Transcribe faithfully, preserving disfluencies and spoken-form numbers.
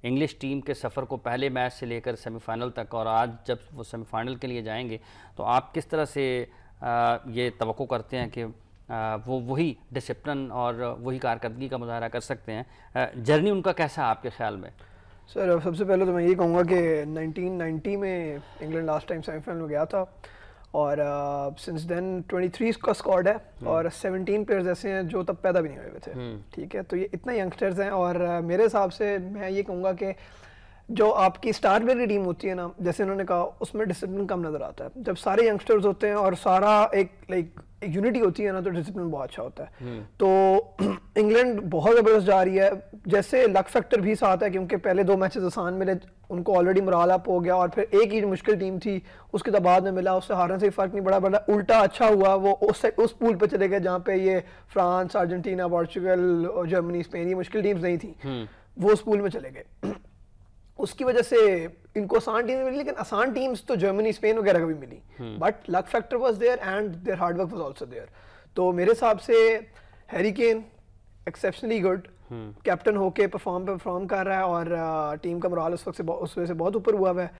English team کے سفر کو پہلے میچ سے لے کر سیمی فائنل تک، اور آج جب وہ سیمی فائنل کے لیے جائیں گے تو آپ کس طرح سے یہ توقع کرتے ہیں کہ وہ وہی ڈسپلن اور وہی کارکردگی کا مظاہرہ کر سکتے ہیں؟ جرنی ان کا کیسا آپ کے خیال میں؟ سر سب سے پہلے تو میں یہ کہوں گا کہ نائنٹین نائنٹی میں England last time semi final میں گیا تھا، اور سنس دین ٹوئنٹی تھری کا اسکواڈ ہے، اور سیونٹین پلیئرز ایسے ہیں جو تب پیدا بھی نہیں ہوئے ہوئے تھے، ٹھیک ہے؟ تو یہ اتنے ینگسٹرز ہیں، اور میرے حساب سے میں یہ کہوں گا کہ جو آپ کی اسٹار پلیئر کی ٹیم ہوتی ہے نا، جیسے انہوں نے کہا، اس میں ڈسپلن کم نظر آتا ہے. جب سارے ینگسٹرز ہوتے ہیں اور سارا ایک لائک یونٹی ہوتی ہے نا، تو ڈسپلن بہت اچھا ہوتا ہے. تو انگلینڈ بہت زبردست جا رہی ہے، جیسے لک فیکٹر بھی ساتھ ہے کیونکہ پہلے دو میچز آسان ملے ان کو، آلریڈی مرال اپ ہو گیا، اور پھر ایک ہی مشکل ٹیم تھی اس کے بعد میں ملا، اس سے ہارنے سے فرق نہیں پڑا. بڑا الٹا اچھا ہوا، وہ اس اس پول پہ چلے گئے جہاں پہ یہ France, Argentina, Portugal, Germany, Spain یہ مشکل ٹیمز نہیں تھیں، وہ اس پول میں چلے گئے. اس کی وجہ سے ان کو آسان ٹیم ملی، لیکن آسان ٹیمز تو جرمنی، اسپین وغیرہ کا بھی ملی، but luck factor was there and there hard work was also there. تو میرے حساب سے Harry Kane exceptionally good captain ہو کے پرفارم پرفارم کر رہا ہے، اور ٹیم کا مرال اس وقت سے اس وجہ سے بہت اوپر ہوا ہوا ہے.